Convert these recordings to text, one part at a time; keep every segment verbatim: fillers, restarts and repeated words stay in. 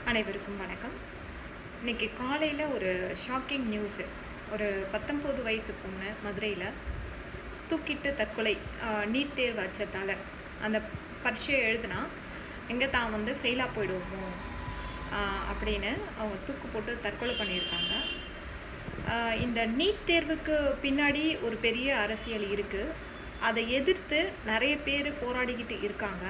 அனைவருக்கும் வணக்கம். இன்னைக்கு காலையில் ஒரு ஷாக்கிங் நியூஸு. ஒரு பத்தொம்போது வயசு பொண்ணு மதுரையில் தூக்கிட்டு தற்கொலை. நீட் தேர்வு அச்சத்தால் அந்த பரீட்சையை எழுதுனா எங்கே தான் வந்து ஃபெயிலாக போயிடுவோமோ அப்படின்னு அவங்க தூக்கு போட்டு தற்கொலை பண்ணியிருக்காங்க. இந்த நீட் தேர்வுக்கு பின்னாடி ஒரு பெரிய அரசியல் இருக்குது. அதை எதிர்த்து நிறைய பேர் போராடிக்கிட்டு இருக்காங்க.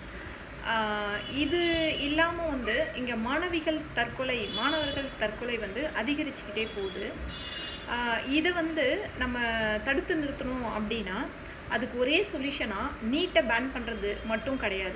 இது இல்லாமல் வந்து இங்கே மாணவிகள் தற்கொலை மாணவர்கள் தற்கொலை வந்து அதிகரிச்சுக்கிட்டே போகுது. இதை வந்து நம்ம தடுத்து நிறுத்தணும் அப்படின்னா அதுக்கு ஒரே சொல்யூஷனாக நீட்டை பேன் பண்ணுறது மட்டும் கிடையாது.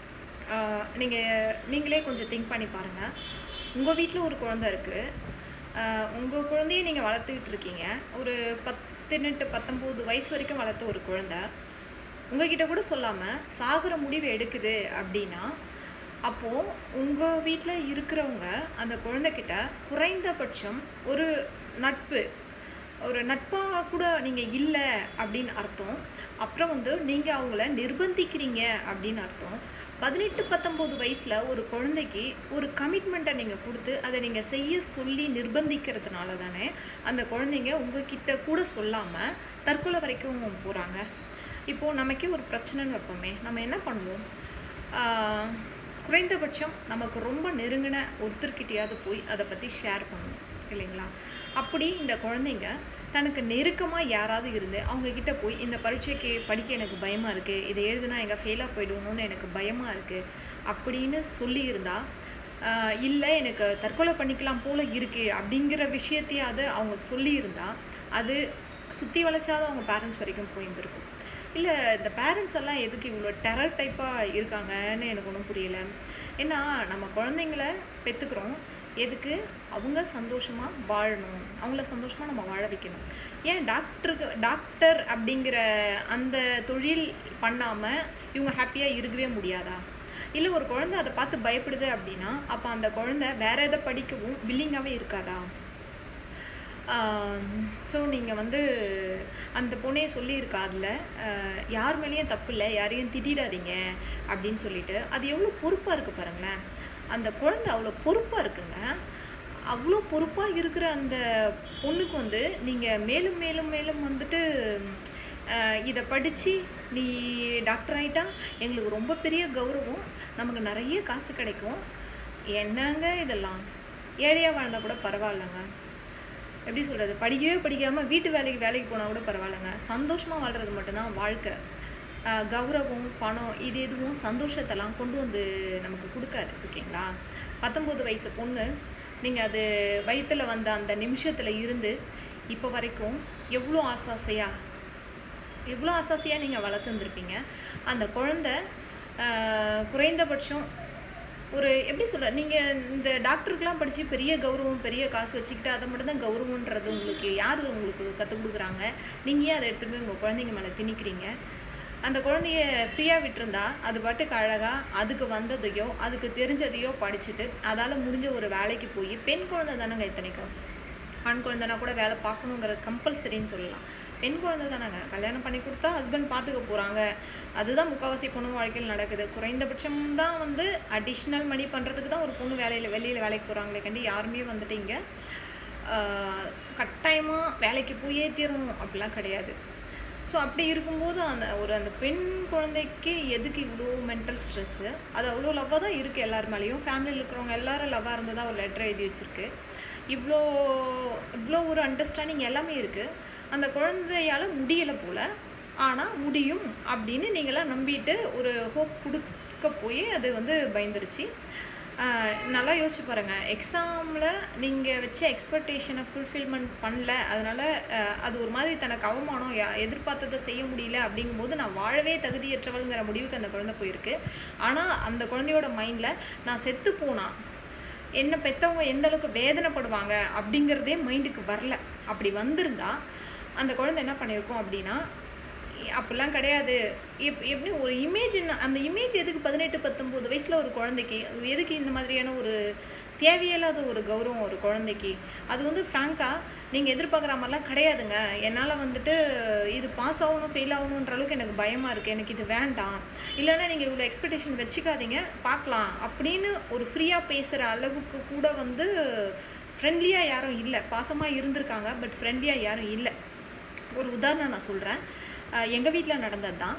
நீங்கள் நீங்களே கொஞ்சம் திங்க் பண்ணி பாருங்கள். உங்கள் வீட்டில் ஒரு குழந்தை இருக்குது. உங்கள் குழந்தைய நீங்கள் வளர்த்துக்கிட்டு இருக்கீங்க. ஒரு பத்தினெட்டு பத்தொம்போது வயசு வரைக்கும் வளர்த்த ஒரு குழந்தை உங்ககிட்ட கூட சொல்லாமல் சாகிற முடிவு எடுக்குது அப்படின்னா, அப்போது உங்கள் வீட்டில் இருக்கிறவங்க அந்த குழந்தைகிட்ட குறைந்தபட்சம் ஒரு நட்பு ஒரு நட்பாக கூட நீங்கள் இல்லை அப்படின்னு அர்த்தம். அப்புறம் வந்து நீங்கள் அவங்கள நிர்பந்திக்கிறீங்க அப்படின்னு அர்த்தம். பதினெட்டு பத்தொம்போது வயசில் ஒரு குழந்தைக்கு ஒரு கமிட்மெண்ட்டை நீங்கள் கொடுத்து அதை நீங்கள் செய்ய சொல்லி நிர்பந்திக்கிறதுனால தானே அந்த குழந்தைங்க உங்ககிட்ட கூட சொல்லாமல் தற்கொலை வரைக்கும் போகிறாங்க. இப்போது நமக்கே ஒரு பிரச்சனைன்னு வைப்போமே, நம்ம என்ன பண்ணுவோம்? குறைந்தபட்சம் நமக்கு ரொம்ப நெருங்கின ஒருத்தர்கிட்டையாவது போய் அதை பற்றி ஷேர் பண்ணணும் இல்லைங்களா? அப்படி இந்த குழந்தைங்க தனக்கு நெருக்கமாக யாராவது இருந்து அவங்கக்கிட்ட போய் இந்த பரீட்சைக்கு படிக்க எனக்கு பயமாக இருக்குது, இதை எழுதுனா எங்கே ஃபெயிலாக போயிடுவோன்னு எனக்கு பயமாக இருக்குது அப்படின்னு சொல்லியிருந்தால், இல்லை எனக்கு தற்கொலை பண்ணிக்கலாம் போல் இருக்குது அப்படிங்கிற விஷயத்தையாவது அவங்க சொல்லியிருந்தால் அது சுற்றி வளைச்சாத அவங்க பேரண்ட்ஸ் வரைக்கும் போயிருந்துருக்கும். இல்லை, இந்த பேரண்ட்ஸ் எல்லாம் எதுக்கு இவ்வளோ டெரர் டைப்பாக இருக்காங்கன்னு எனக்கு ஒன்றும் புரியலை. ஏன்னா நம்ம குழந்தைங்கள பெற்றுக்கிறோம் எதுக்கு? அவங்க சந்தோஷமாக வாழணும், அவங்கள சந்தோஷமாக நம்ம வாழ வைக்கணும். ஏன் டாக்டருக்கு டாக்டர் அப்படிங்கிற அந்த தொழில் பண்ணாமல் இவங்க ஹாப்பியாக இருக்கவே முடியாதா? இல்லை, ஒரு குழந்தை அதை பார்த்து பயப்படுது அப்படின்னா அப்போ அந்த குழந்தை வேறு எதை படிக்கவும் வில்லிங்காகவே இருக்காதா? ஸோ நீங்கள் வந்து அந்த பொண்ணையே சொல்லியிருக்கா, அதில் யார் மேலேயும் தப்பு இல்லை, யாரையும் திட்டிடாதீங்க அப்படின்னு சொல்லிட்டு. அது எவ்வளோ பொறுப்பாக இருக்குது பாருங்களேன். அந்த குழந்தை அவ்வளோ பொறுப்பாக இருக்குங்க. அவ்வளோ பொறுப்பாக இருக்கிற அந்த பொண்ணுக்கு வந்து நீங்கள் மேலும் மேலும் மேலும் வந்துட்டு இதை படித்து நீ டாக்டர் ஆகிட்டா எங்களுக்கு ரொம்ப பெரிய கௌரவம், நமக்கு நிறைய காசு கிடைக்கும். என்னங்க இதெல்லாம்? ஏழையாக வாழ்ந்தால் கூட பரவாயில்லைங்க. எப்படி சொல்கிறது? படிக்கவே படிக்காமல் வீட்டு வேலைக்கு வேலைக்கு போனால் கூட பரவாயில்லைங்க. சந்தோஷமாக வாழ்கிறது மட்டும்தான் வாழ்க்கை. கௌரவம், பணம் இது எதுவும் சந்தோஷத்தெல்லாம் கொண்டு வந்து நமக்கு கொடுக்காது. ஓகேங்களா? பத்தொம்போது வயசு பொண்ணு, நீங்கள் அது வயிற்றில் வந்த அந்த நிமிஷத்தில் இருந்து இப்போ வரைக்கும் எவ்வளோ ஆசாசையாக எவ்வளோ ஆசாசையாக நீங்கள் வளர்த்துருந்துருப்பீங்க. அந்த குழந்தை குறைந்தபட்சம் ஒரு எப்படி சொல்கிற, நீங்கள் இந்த டாக்டருக்கெலாம் படித்து பெரிய கௌரவம் பெரிய காசு வச்சுக்கிட்டு அதை மட்டும் தான் கௌரவன்றது உங்களுக்கு யார் உங்களுக்கு கற்றுக் கொடுக்குறாங்க? நீங்கள் ஏன் அதை எடுத்துகிட்டு போய் உங்கள் குழந்தைங்க மேலே திணிக்கிறீங்க? அந்த குழந்தைய ஃப்ரீயாக விட்டுருந்தா அது பாட்டுக்கு அழகாக அதுக்கு வந்ததையோ அதுக்கு தெரிஞ்சதையோ படிச்சுட்டு அதால் முடிஞ்ச ஒரு வேலைக்கு போய், பெண் குழந்தை தானேங்க இத்தனைக்கும், ஆண் குழந்தைனா கூட வேலை பார்க்கணுங்கிற கம்பல்சரின்னு சொல்லலாம். பெண் குழந்தை தானேங்க, கல்யாணம் பண்ணி கொடுத்தா ஹஸ்பண்ட் பார்த்துக்க போகிறாங்க. அதுதான் முக்கால்வாசி பொண்ணு வாழ்க்கையில் நடக்குது. குறைந்தபட்சம் தான் வந்து அடிஷ்னல் மணி பண்ணுறதுக்கு தான் ஒரு பொண்ணு வேலையில் வெளியில் வேலைக்கு போகிறாங்களே கண்டி யாருமே வந்துட்டு இங்கே கட்டாயமாக வேலைக்கு போயே தீரணும் அப்படிலாம் கிடையாது. ஸோ அப்படி இருக்கும்போது அந்த ஒரு அந்த பெண் குழந்தைக்கு எதுக்கு இவ்வளோ மென்டல் ஸ்ட்ரெஸ்ஸு? அது அவ்வளோ லவ்வாக தான் இருக்குது எல்லார் மேலேயும். ஃபேமிலியில் இருக்கிறவங்க எல்லோரும் லவ்வாக இருந்ததாக ஒரு லெட்டர் எழுதி வச்சுருக்கு. இவ்வளோ இவ்வளோ ஒரு அண்டர்ஸ்டாண்டிங் எல்லாமே இருக்குது. அந்த குழந்தையால் முடியலை போல், ஆனால் முடியும் அப்படின்னு நீங்களாம் நம்பிட்டு ஒரு ஹோப் கொடுக்க போய் அது வந்து பயந்துருச்சு. நல்லா யோசிச்சு பாருங்கள். எக்ஸாமில் நீங்கள் வச்ச எக்ஸ்பெக்டேஷனை ஃபுல்ஃபில்மெண்ட் பண்ணல, அதனால் அது ஒரு மாதிரி தனக்கு அவமானம், எதிர்பார்த்ததை செய்ய முடியல அப்படிங்கும்போது நான் வாழவே தகுதியற்றவள்ங்கிற முடிவுக்கு அந்த குழந்தை போயிருக்கு. ஆனால் அந்த குழந்தையோட மைண்டில் நான் செத்து போனால் என்ன பெற்றவங்க எந்த அளவுக்கு வேதனைப்படுவாங்க அப்படிங்கிறதே மைண்டுக்கு வரல. அப்படி வந்திருந்தா அந்த குழந்தை என்ன பண்ணியிருக்கோம் அப்படின்னா, அப்படிலாம் கிடையாது. எப் எப்படி ஒரு இமேஜ், அந்த இமேஜ் எதுக்கு பதினெட்டு பத்தொம்போது வயசில் ஒரு குழந்தைக்கு எதுக்கு இந்த மாதிரியான ஒரு தேவையில்லாத ஒரு கௌரவம் ஒரு குழந்தைக்கு. அது வந்து ஃப்ராங்காக நீங்கள் எதிர்பார்க்குற மாதிரிலாம் கிடையாதுங்க. என்னால் வந்துட்டு இது பாஸ் ஆகணும் ஃபெயில் ஆகணுன்ற அளவுக்கு எனக்கு பயமாக இருக்குது, எனக்கு இது வேண்டாம், இல்லைன்னா நீங்கள் இவ்வளோ எக்ஸ்பெக்டேஷன் வச்சுக்காதீங்க, பார்க்கலாம் அப்படின்னு ஒரு ஃப்ரீயாக பேசுகிற அளவுக்கு கூட வந்து ஃப்ரெண்ட்லியாக யாரும் இல்லை. பாசமாக இருந்திருக்காங்க, பட் ஃப்ரெண்ட்லியாக யாரும் இல்லை. ஒரு உதாரணம் நான் சொல்கிறேன். எங்கள் வீட்டில் நடந்தது தான்.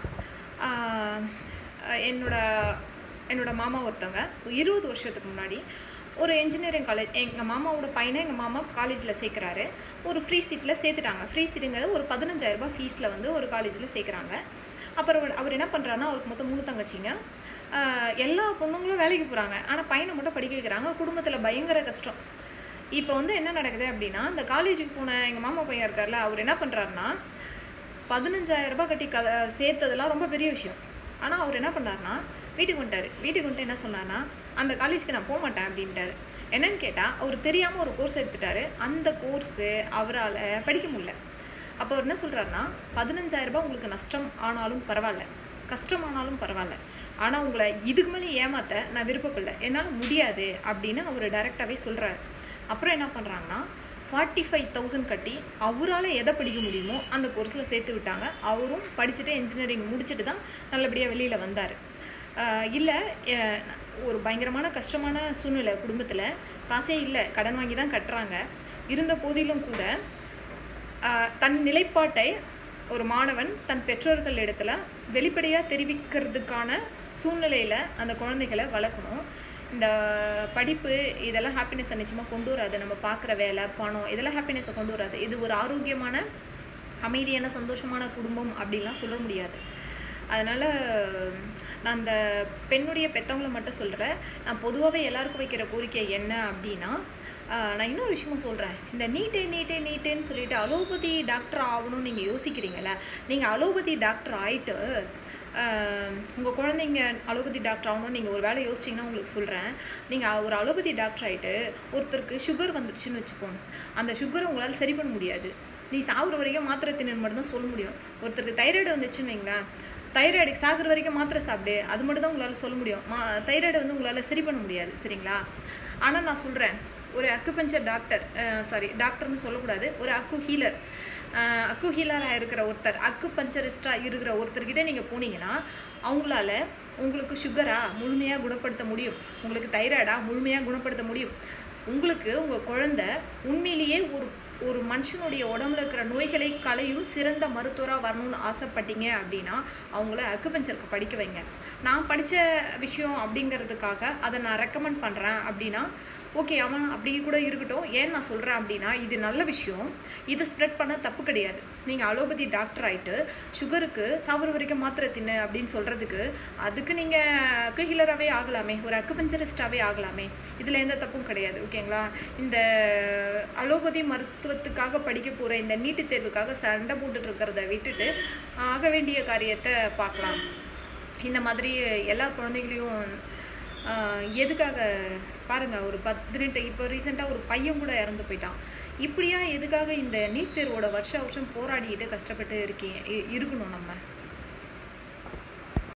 என்னோட என்னோடய மாமா ஒருத்தவங்க இருபது வருஷத்துக்கு முன்னாடி ஒரு இன்ஜினியரிங் காலேஜ், எங்கள் மாமாவோட பையனை எங்கள் மாமா காலேஜில் சேர்க்குறாரு. ஒரு ஃப்ரீ சீட்டில் சேர்த்துட்டாங்க. ஃப்ரீ சீட்டுங்கிறது ஒரு பதினஞ்சாயிரரூபா ஃபீஸில் வந்து ஒரு காலேஜில் சேர்க்குறாங்க. அப்புறம் அவர் என்ன பண்ணுறாருன்னா, அவருக்கு மொத்தம் மூணு தங்கச்சிங்க. எல்லா பொண்ணுங்களும் வேலைக்கு போகிறாங்க, ஆனால் பையனை மட்டும் படிக்க வைக்கிறாங்க. குடும்பத்தில் பயங்கர கஷ்டம். இப்போ வந்து என்ன நடக்குது அப்படின்னா, இந்த காலேஜுக்கு போன எங்கள் மாமா பையன் இருக்கார்ல, அவர் என்ன பண்ணுறாருன்னா, பதினஞ்சாயிரரூபா கட்டி க சேர்த்ததெல்லாம் ரொம்ப பெரிய விஷயம். ஆனால் அவர் என்ன பண்ணார்னா, வீட்டுக்கு வந்துட்டார். வீட்டுக்கு வந்துட்டு என்ன சொன்னார்னா, அந்த காலேஜுக்கு நான் போக மாட்டேன் அப்படின்ட்டார். என்னன்னு கேட்டால், அவர் தெரியாமல் ஒரு கோர்ஸ் எடுத்துட்டார். அந்த கோர்ஸு அவரால் படிக்க முடியல. அப்போ அவர் என்ன சொல்கிறாருன்னா, பதினஞ்சாயிரரூபா உங்களுக்கு நஷ்டம் ஆனாலும் பரவாயில்ல, கஷ்டமானாலும் பரவாயில்ல, ஆனால் உங்களை இதுக்கு மேலே ஏமாற்ற நான் விருப்பப்படலை, என்னால் முடியாது அப்படின்னு அவர் டைரெக்டாகவே சொல்கிறார். அப்புறம் என்ன பண்ணுறாங்கன்னா, ஃபார்ட்டி ஃபைவ் தௌசண்ட் கட்டி அவரால் எதை படிக்க முடியுமோ அந்த கோர்ஸில் சேர்த்து விட்டாங்க. அவரும் படிச்சுட்டு இன்ஜினியரிங் முடிச்சுட்டு தான் நல்லபடியாக வெளியில் வந்தார். இல்லை, ஒரு பயங்கரமான கஷ்டமான சூழ்நிலை, குடும்பத்தில் காசே இல்லை, கடன் வாங்கி தான் கட்டுறாங்க. இருந்த போதிலும் கூட தன் நிலைப்பாட்டை ஒரு மாணவன் தன் பெற்றோர்கள் இடத்துல வெளிப்படையாக தெரிவிக்கிறதுக்கான சூழ்நிலையில் அந்த குழந்தைகளை வளர்க்கணும். இந்த படிப்பு இதெல்லாம் ஹாப்பினஸை நிச்சயமாக கொண்டு வராது. நம்ம பார்க்குற வேலை, பணம் இதெல்லாம் ஹாப்பினஸை கொண்டு வராது. இது ஒரு ஆரோக்கியமான அமைதியான சந்தோஷமான குடும்பம் அப்படின்லாம் சொல்ல முடியாது. அதனால் நான் அந்த பெண்ணுடைய பெற்றவங்களை மட்டும் சொல்கிறேன். நான் பொதுவாகவே எல்லாருக்கும் வைக்கிற கோரிக்கை என்ன அப்படின்னா, நான் இன்னொரு விஷயமும் சொல்கிறேன். இந்த நீட்டு நீட்டு நீட்டுன்னு சொல்லிட்டு அலோபதி டாக்டர் ஆகணும்னு நீங்கள் யோசிக்கிறீங்களே, நீங்கள் அலோபதி டாக்டர் ஆகிட்டு உங்கள் குழந்தைங்க அலோபதி டாக்டர் ஆகணும்னு நீங்கள் ஒரு வேலை யோசிச்சிங்கன்னா உங்களுக்கு சொல்கிறேன். நீங்கள் ஒரு அலோபதி டாக்டர் ஆகிட்டு ஒருத்தருக்கு சுகர் வந்துடுச்சுன்னு வச்சுப்போம், அந்த சுகரை உங்களால் சரி பண்ண முடியாது. நீ சாகுற வரைக்கும் மாத்திரை தின்னு மட்டும் தான் சொல்ல முடியும். ஒருத்தருக்கு தைராய்டு வந்துச்சுன்னு வைங்களேன், தைராய்டுக்கு சாகுற வரைக்கும் மாத்திரை சாப்பிடு, அது மட்டும் தான் உங்களால் சொல்ல முடியும். மா தைராய்டை வந்து உங்களால் சரி பண்ண முடியாது, சரிங்களா? ஆனால் நான் சொல்கிறேன், ஒரு அக்குபஞ்சர் டாக்டர், சாரி டாக்டர்னு சொல்லக்கூடாது, ஒரு அக்கு ஹீலர், அக்கு ஹீலராக இருக்கிற ஒருத்தர், அக்கு பஞ்சரிஸ்டாக இருக்கிற ஒருத்தர்கிட்ட நீங்கள் போனீங்கன்னா அவங்களால உங்களுக்கு சுகரா முழுமையாக குணப்படுத்த முடியும், உங்களுக்கு தைராய்டா முழுமையாக குணப்படுத்த முடியும். உங்களுக்கு உங்கள் குழந்தை உண்மையிலேயே ஒரு ஒரு மனுஷனுடைய உடம்புல இருக்கிற நோய்களை களையும் சிறந்த மருத்துவராக வரணும்னு ஆசைப்பட்டீங்க அப்படின்னா அவங்கள அக்குபஞ்சருக்கு படிக்க வைங்க. நான் படித்த விஷயம் அப்படிங்கிறதுக்காக அதை நான் ரெக்கமெண்ட் பண்ணுறேன் அப்படின்னா ஓகே, ஆமாம் அப்படி கூட இருக்கட்டும். ஏன் நான் சொல்கிறேன் அப்படின்னா, இது நல்ல விஷயம், இது ஸ்ப்ரெட் பண்ண தப்பு கிடையாது. நீங்கள் அலோபதி டாக்டர் ஆகிட்டு சுகருக்கு சாப்பிட்ற வரைக்கும் மாத்திரை தின்னு அப்படின்னு சொல்கிறதுக்கு, அதுக்கு நீங்கள் அக்கு ஹீலராகவே ஆகலாமே, ஒரு அக்குபஞ்சரிஸ்டாகவே ஆகலாமே, இதில் எந்த தப்பும் கிடையாது, ஓகேங்களா? இந்த அலோபதி மருத்துவத்துக்காக படிக்க போகிற இந்த நீட்டு தேர்வுக்காக சண்டை போட்டுட்டு இருக்கிறத விட்டுட்டு ஆக வேண்டிய காரியத்தை பார்க்கலாம். இந்த மாதிரி எல்லா குழந்தைகளையும் எதுக்காக பாருங்கள், ஒரு பதினெட்டு இப்போ ரீசெண்டாக ஒரு பையன் கூட இறந்து போயிட்டான். இப்படியா எதுக்காக இந்த நீட் தேர்வோட வருஷ வருஷம் போராடிக்கிட்டு கஷ்டப்பட்டு இருக்கே இருக்கணும் நம்ம?